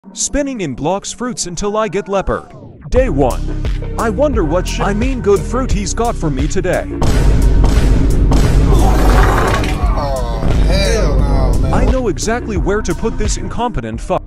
Spinning in Blox Fruits until I get leopard. Day 1. I wonder what good fruit he's got for me today. Oh, hell no, man. I know exactly where to put this incompetent fuck.